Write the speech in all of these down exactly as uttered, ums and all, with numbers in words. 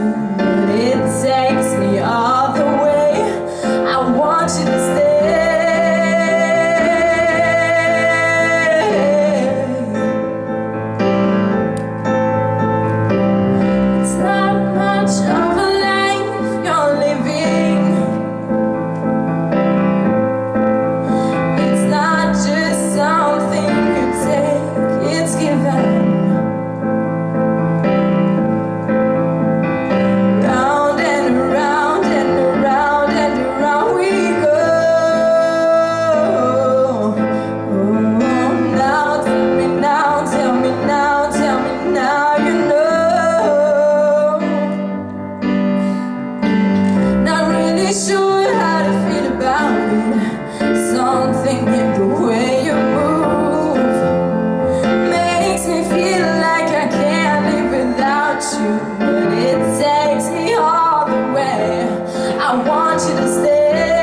but it takes me all the way. I want you to stay. It's not much of a life you're living. It's not just something you take, it's given. Sure how to feel about it. Something in the way you move makes me feel like I can't live without you, but it takes me all the way. I want you to stay.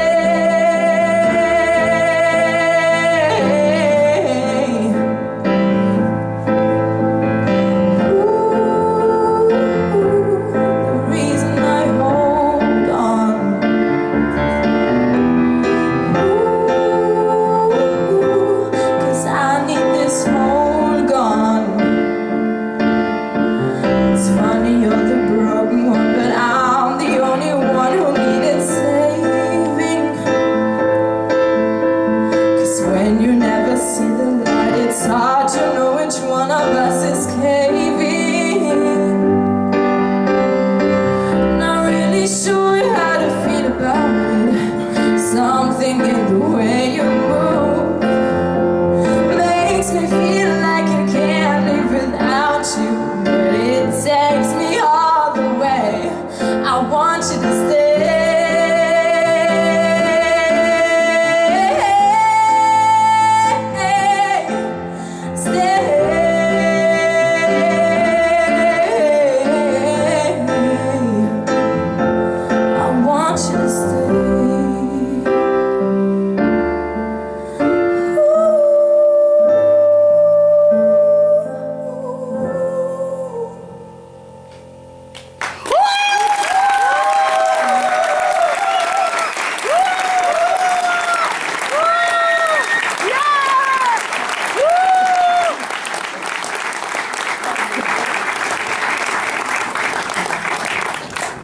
It's funny, you're the broken one, but I'm the only one who needed saving. 'Cause when you never see the light, it's hard to know which one of us is caving. Not really sure how to feel about it. Something in the way you move makes me feel like I can't live without you, but it takes me all the way. I want you to stay.